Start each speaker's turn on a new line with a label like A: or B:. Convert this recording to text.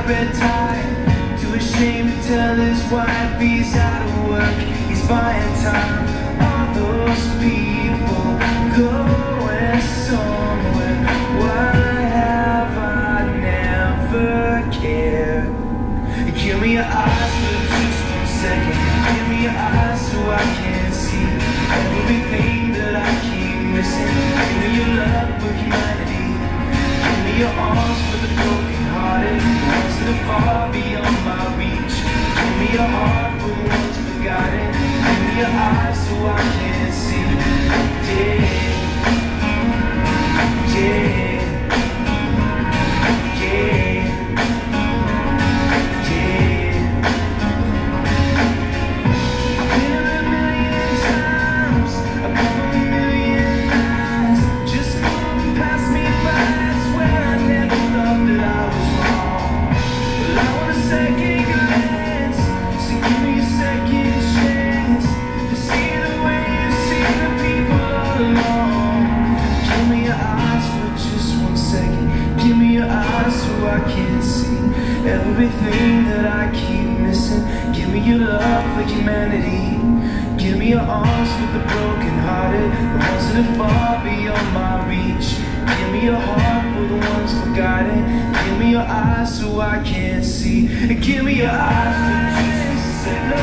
A: red tie. Too ashamed to tell his wife he's out of work, he's buying time. All those people going somewhere, why have I never cared? Give me your eyes for just 1 second. Give me your eyes so I can see everything that I keep missing. Give me your love for humanity. Give me your arms for the broken hearted, the ones that are far beyond my reach. Give me your heart for the ones forgotten. Give me your eyes so I can see. Yeah, yeah. Everything that I keep missing. Give me your love for humanity. Give me your arms for the broken hearted, the ones that are far beyond my reach. Give me your heart for the ones forgotten. Give me your eyes so I can see. Give me your eyes for just a second.